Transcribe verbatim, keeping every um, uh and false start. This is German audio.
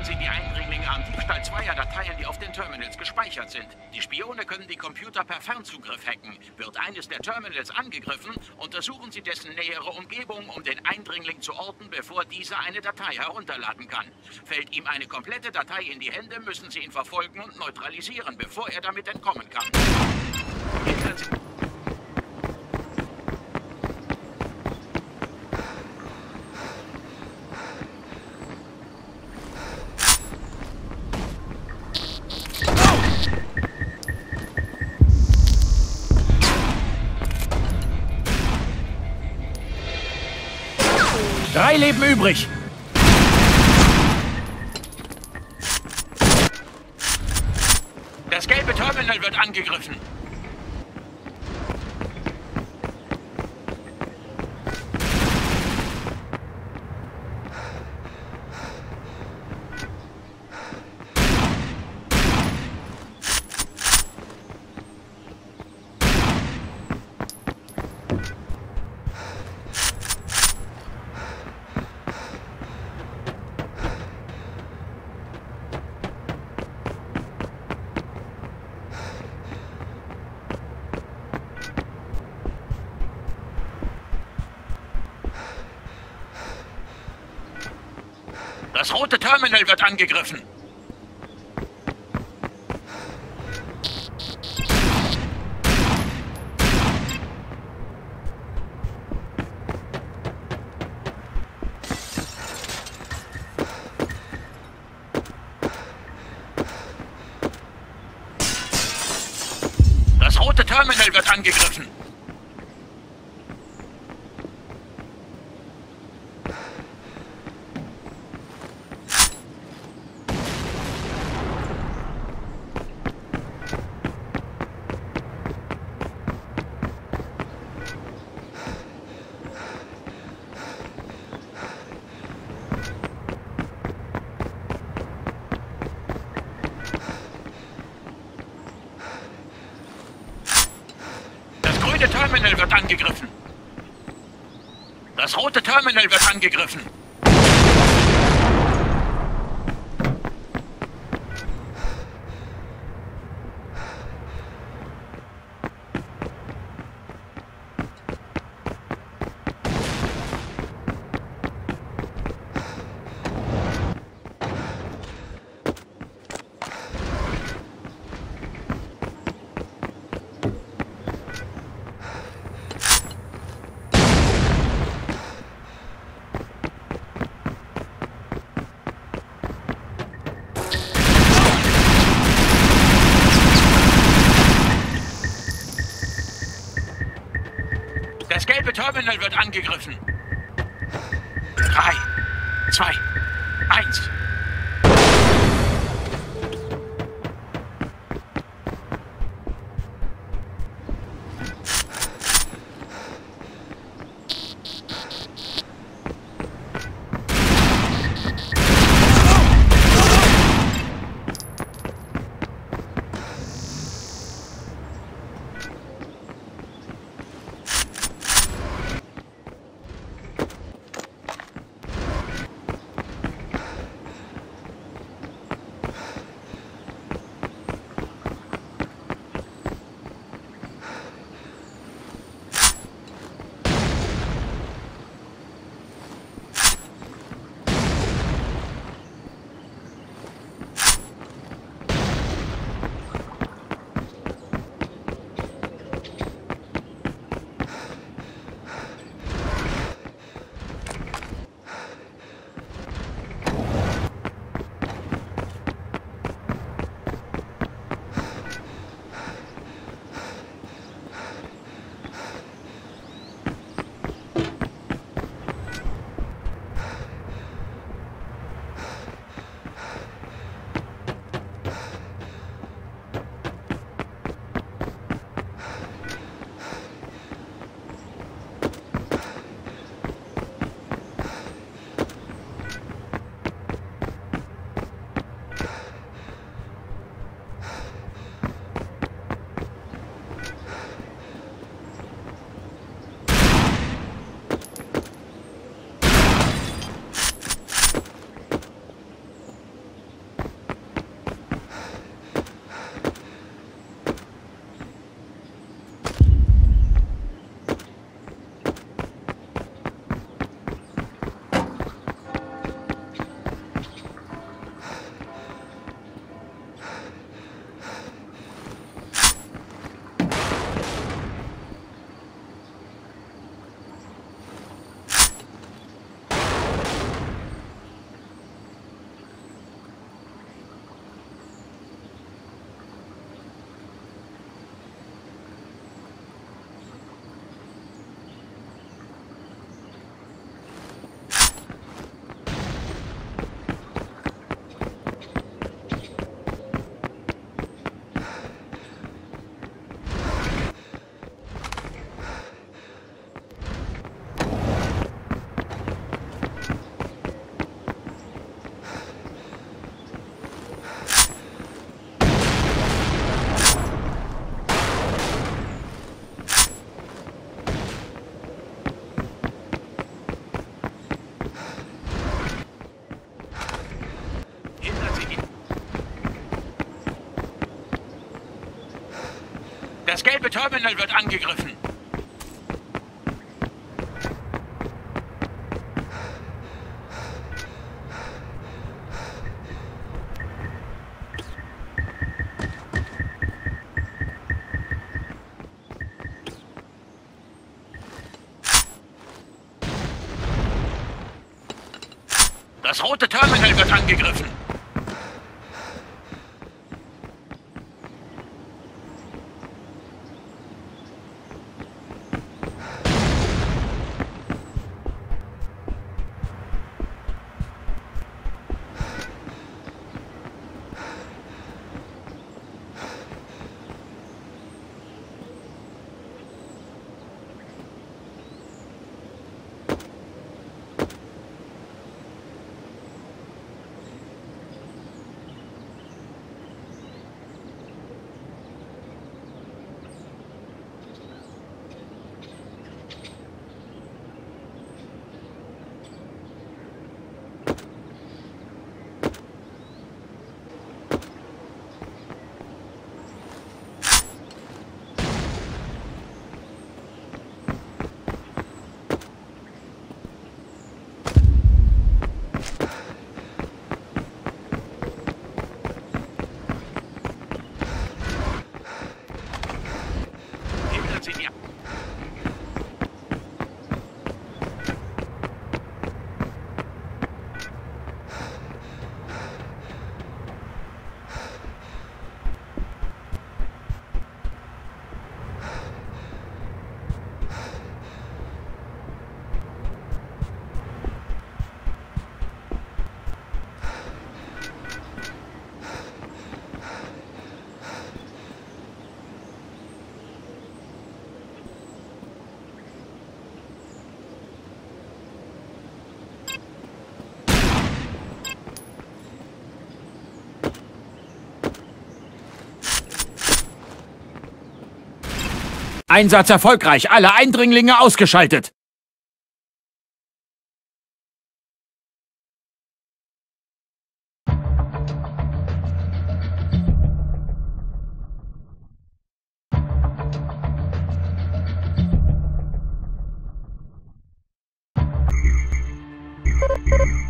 Hindern Sie die Eindringlinge am Diebstahl zweier Dateien, die auf den Terminals gespeichert sind. Die Spione können die Computer per Fernzugriff hacken. Wird eines der Terminals angegriffen, untersuchen Sie dessen nähere Umgebung, um den Eindringling zu orten, bevor dieser eine Datei herunterladen kann. Fällt ihm eine komplette Datei in die Hände, müssen Sie ihn verfolgen und neutralisieren, bevor er damit entkommen kann. Hindern Sie Drei Leben übrig. Das gelbe Terminal wird angegriffen. Das rote Terminal wird angegriffen. Das rote Terminal wird angegriffen. Das Terminal wird angegriffen. Das rote Terminal wird angegriffen. Das gelbe Terminal wird angegriffen. Drei, zwei, eins. Das gelbe Terminal wird angegriffen. Das rote Terminal wird angegriffen. Einsatz erfolgreich. Alle Eindringlinge ausgeschaltet. You